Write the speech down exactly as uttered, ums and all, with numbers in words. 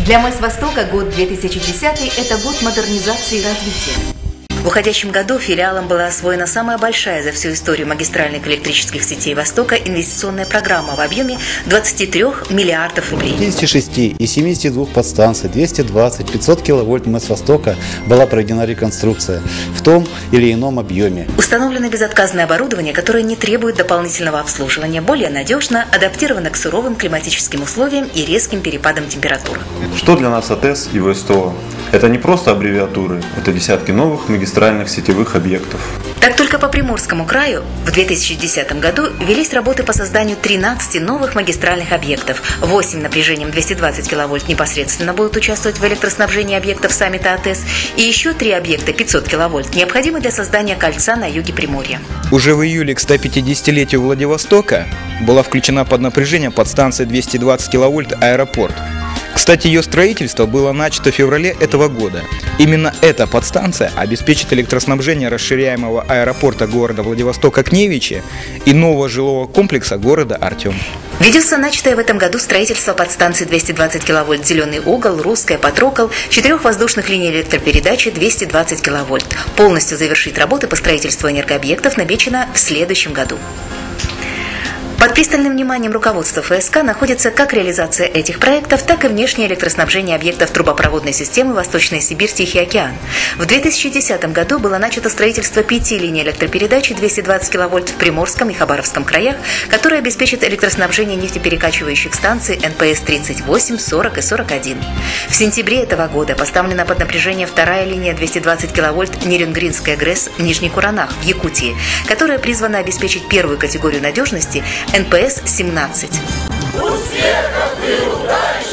Для МЭС «Востока» год две тысячи десятый – это год модернизации и развития. В уходящем году филиалом была освоена самая большая за всю историю магистральных электрических сетей Востока инвестиционная программа в объеме двадцати трёх миллиардов рублей. пятидесяти шести и семидесяти двух подстанций, двухсот двадцати, пятисот киловольт МЭС «Востока» была проведена реконструкция в том или ином объеме. Установлено безотказное оборудование, которое не требует дополнительного обслуживания, более надежно, адаптировано к суровым климатическим условиям и резким перепадам температур. Что для нас АТЭС и ВСТО? Это не просто аббревиатуры, это десятки новых магистральных сетевых объектов. Так только по Приморскому краю в две тысячи десятом году велись работы по созданию тринадцати новых магистральных объектов. восемь напряжением двести двадцать киловольт непосредственно будут участвовать в электроснабжении объектов саммита АТЭС, и еще три объекта пятьсот киловольт необходимы для создания кольца на юге Приморья. Уже в июле к ста пятидесятилетию Владивостока была включена под напряжение подстанция двести двадцать киловольт «Аэропорт». Кстати, ее строительство было начато в феврале этого года. Именно эта подстанция обеспечит электроснабжение расширяемого аэропорта города Владивостока Кневичи и нового жилого комплекса города Артем. Ведется начатое в этом году строительство подстанций двести двадцать киловольт «Зеленый угол», «Русская», «Патрокол», четырех воздушных линий электропередачи двести двадцать киловольт. Полностью завершить работы по строительству энергообъектов намечено в следующем году. Под пристальным вниманием руководства ФСК находится как реализация этих проектов, так и внешнее электроснабжение объектов трубопроводной системы Восточная Сибирь, Тихий океан. В две тысячи десятом году было начато строительство пяти линий электропередачи двести двадцать киловольт в Приморском и Хабаровском краях, которые обеспечат электроснабжение нефтеперекачивающих станций эн пэ эс тридцать восемь, сорок и сорок один. В сентябре этого года поставлена под напряжение вторая линия двести двадцать киловольт Нерюнгринская ГРЭС в Нижний Куранах в Якутии, которая призвана обеспечить первую категорию надежности эн пэ эс семнадцать. Успехов и удачи!